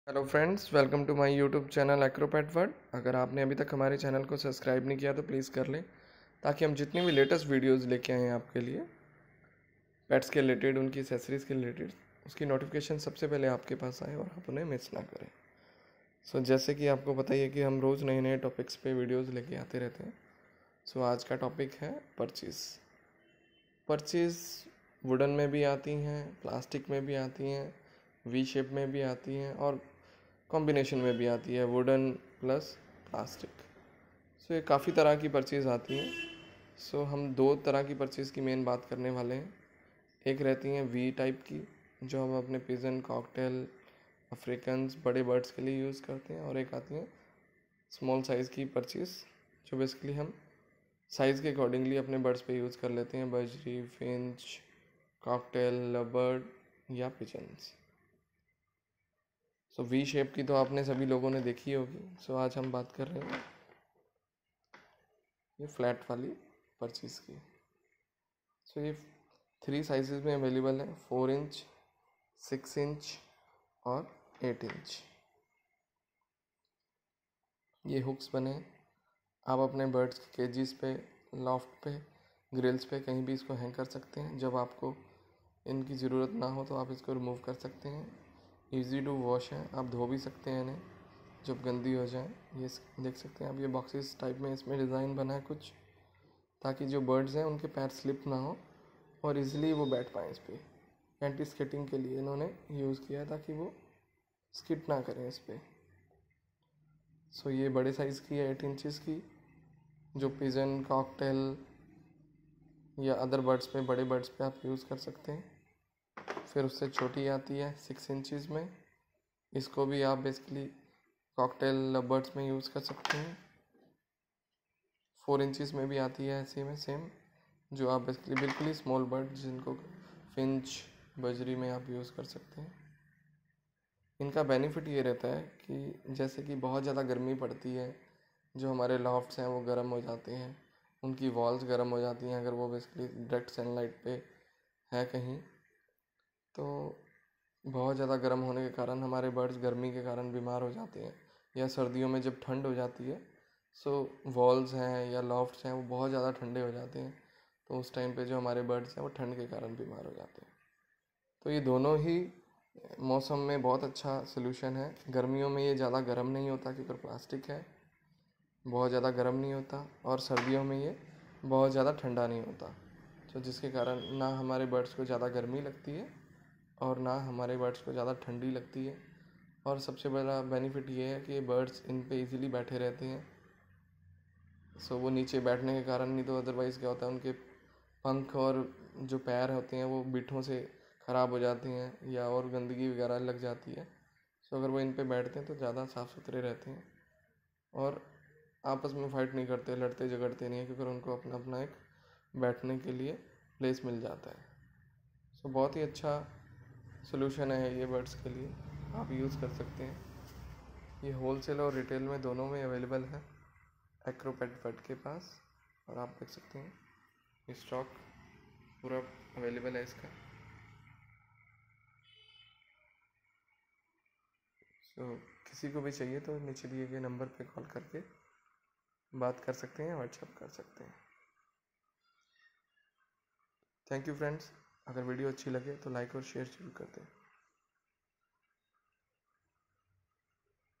Hello friends, welcome to my YouTube channel Acropet world. अगर आपने अभी तक हमारे चैनल को सब्सक्राइब नहीं किया तो प्लीज़ कर लें, ताकि हम जितनी भी लेटेस्ट वीडियोस लेके आए हैं आपके लिए पेट्स के रिलेटेड, उनकी एसेसरीज़ के रिलेटेड, उसकी नोटिफिकेशन सबसे पहले आपके पास आए और आप उन्हें मिस ना करें। जैसे कि आपको पता ही है कि हम रोज़ नए नए टॉपिक्स पे वीडियोस लेके आते रहते हैं। आज का टॉपिक है परचेज़। परचेज़ वुडन में भी आती हैं, प्लास्टिक में भी आती हैं, वी शेप में भी आती हैं और कॉम्बिनेशन में भी आती है, वुडन प्लस प्लास्टिक। ये काफ़ी तरह की परचेज़ आती हैं। हम दो तरह की परचेज़ की मेन बात करने वाले हैं। एक रहती हैं वी टाइप की, जो हम अपने पिजन, कॉकटेल, अफ्रीकन्स, बड़े बर्ड्स के लिए यूज़ करते हैं, और एक आती हैं स्मॉल साइज़ की परचेज़, जो बेसिकली हम साइज़ के अकॉर्डिंगली अपने बर्ड्स पे यूज़ कर लेते हैं, बजरी, फिंच, कॉकटेल, लवर्ड या पिजन्स। वी शेप की तो आपने सभी लोगों ने देखी होगी। आज हम बात कर रहे हैं ये फ्लैट वाली परचेज़ की। ये 3 साइजेस में अवेलेबल है, 4 इंच, 6 इंच और 8 इंच। ये हुक्स बने, आप अपने बर्ड्स के केजीज पे, लॉफ्ट पे, ग्रिल्स पे कहीं भी इसको हैंग कर सकते हैं। जब आपको इनकी ज़रूरत ना हो तो आप इसको रिमूव कर सकते हैं। इजी टू वॉश है, आप धो भी सकते हैं इन्हें जब गंदी हो जाए। ये देख सकते हैं आप, ये बॉक्सेस टाइप में इसमें डिज़ाइन बना है कुछ, ताकि जो बर्ड्स हैं उनके पैर स्लिप ना हो और इजीली वो बैठ पाएँ इस पर। एंटी स्किटिंग के लिए इन्होंने यूज़ किया है, ताकि वो स्किट ना करें इस पर। ये बड़े साइज़ की है, 8 इंचज़ की, जो पिजन, कॉकटेल या अदर बर्ड्स पे, बड़े बर्ड्स पे आप यूज़ कर सकते हैं। फिर उससे छोटी आती है 6 इंचज़ में, इसको भी आप बेसिकली कॉकटेल बर्ड्स में यूज़ कर सकते हैं। 4 इंचज़ में भी आती है ऐसे में सेम, जो आप बेसिकली बिल्कुल ही स्मॉल बर्ड जिनको फिंच, बजरी में आप यूज़ कर सकते हैं। इनका बेनिफिट ये रहता है कि जैसे कि बहुत ज़्यादा गर्मी पड़ती है, जो हमारे लॉफ्ट्स हैं वो गर्म हो जाते हैं, उनकी वॉल्स गर्म हो जाती हैं अगर वो बेसिकली डायरेक्ट सनलाइट पे है कहीं, तो बहुत ज़्यादा गर्म होने के कारण हमारे बर्ड्स गर्मी के कारण बीमार हो जाते हैं। या सर्दियों में जब ठंड हो जाती है, वॉल्स हैं या लॉफ्ट्स हैं वो बहुत ज़्यादा ठंडे हो जाते हैं, तो उस टाइम पे जो हमारे बर्ड्स हैं वो ठंड के कारण बीमार हो जाते हैं। तो ये दोनों ही मौसम में बहुत अच्छा सलूशन है। गर्मियों में ये ज़्यादा गर्म नहीं होता क्योंकि प्लास्टिक है, बहुत ज़्यादा गर्म नहीं होता, और सर्दियों में ये बहुत ज़्यादा ठंडा नहीं होता, तो जिसके कारण ना हमारे बर्ड्स को ज़्यादा गर्मी लगती है और ना हमारे बर्ड्स को ज़्यादा ठंडी लगती है। और सबसे बड़ा बेनिफिट ये है कि बर्ड्स इन पे इजीली बैठे रहते हैं। वो नीचे बैठने के कारण, नहीं तो अदरवाइज़ क्या होता है, उनके पंख और जो पैर होते हैं वो बिठों से ख़राब हो जाते हैं या और गंदगी वगैरह लग जाती है। अगर वो इन पे बैठते हैं तो ज़्यादा साफ़ सुथरे रहते हैं और आपस में फ़ाइट नहीं करते, लड़ते झगड़ते नहीं हैं, क्योंकि उनको अपना अपना एक बैठने के लिए प्लेस मिल जाता है। बहुत ही अच्छा सलूशन है ये बर्ड्स के लिए, आप यूज़ कर सकते हैं। ये होलसेल और रिटेल में दोनों में अवेलेबल है एक्रोपेट वर्ल्ड के पास, और आप देख सकते हैं स्टॉक पूरा अवेलेबल है इसका। किसी को भी चाहिए तो नीचे दिए गए नंबर पे कॉल करके बात कर सकते हैं, व्हाट्सएप कर सकते हैं। Thank you friends. अगर वीडियो अच्छी लगे तो लाइक और शेयर जरूर कर दें।